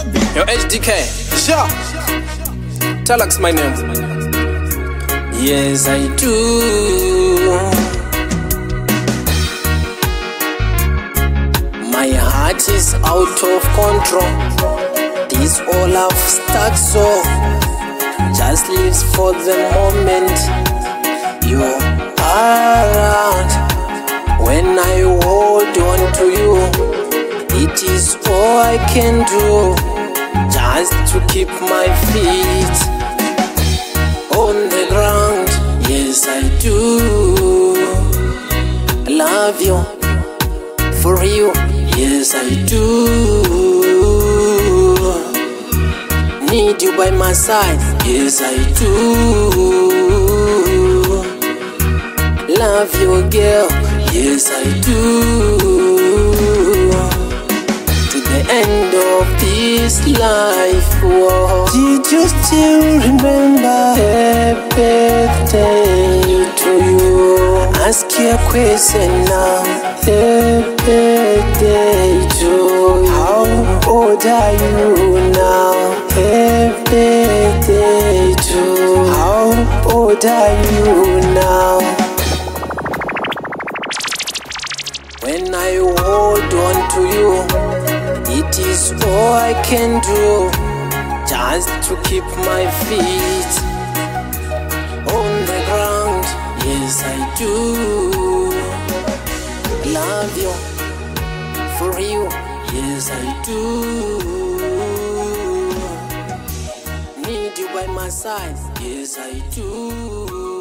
Yo, HDK. Sure. Talax my name. Yes, I do. My heart is out of control. This all I've stuck so just lives for the moment you're around. When I hold on to you, it is all I can do just to keep my feet on the ground. Yes, I do. I love you for you. Yes, I do. Need you by my side. Yes, I do. Love you, girl. Yes, I do. To the end of this life. Whoa. Did you still remember happy birthday to you? Ask you a question now. Happy birthday to you. How old are you now? Happy birthday to you. How old are you now? When I hold on to you, it is all I can do just to keep my feet on the ground. Yes, I do. Love you for you. Yes, I do. Need you by my side. Yes, I do.